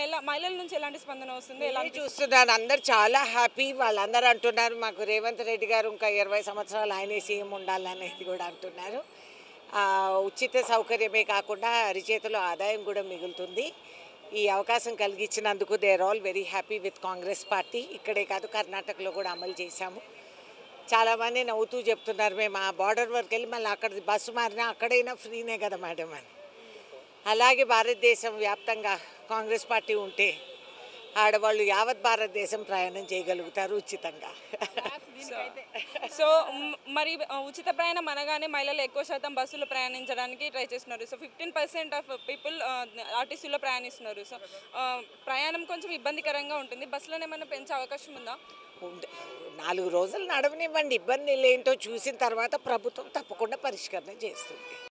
మహిళల నుంచి ఎలాంటి స్పందన వస్తుంది? చూస్తున్నాను, అందరు చాలా హ్యాపీ. వాళ్ళందరూ అంటున్నారు మాకు రేవంత్ రెడ్డి గారు ఇంకా 20 సంవత్సరాలు ఆయనే సీఎం ఉండాలనేది కూడా అంటున్నారు. ఉచిత సౌకర్యమే కాకుండా అరిచేతిలో ఆదాయం కూడా మిగులుతుంది. ఈ అవకాశం కలిగించినందుకు they are all very happy with Congress party. ఇక్కడే కాదు, కర్ణాటకలో కూడా అమలు చేశాము. చాలామంది నవ్వుతూ చెప్తున్నారు మేము ఆ బార్డర్ వరకు వెళ్ళి మళ్ళీ అక్కడ బస్సు మారినా అక్కడైనా ఫ్రీనే కదా మేడం అని. అలాగే భారతదేశం వ్యాప్తంగా కాంగ్రెస్ పార్టీ ఉంటే ఆడవాళ్ళు యావత్ భారతదేశం ప్రయాణం చేయగలుగుతారు ఉచితంగా. సో మరి ఉచిత ప్రయాణం అనగానే మహిళలు ఎక్కువ శాతం బస్సులో ప్రయాణించడానికి ట్రై చేస్తున్నారు. సో 15% ఆఫ్ పీపుల్ ఆర్టీసీలో ప్రయాణిస్తున్నారు. సో ప్రయాణం కొంచెం ఇబ్బందికరంగా ఉంటుంది. బస్సులోనే ఏమైనా పెంచే అవకాశం ఉందా? 4 రోజులు నడవనివ్వండి, ఇబ్బంది ఏంటో చూసిన తర్వాత ప్రభుత్వం తప్పకుండా పరిష్కరణ చేస్తుంది.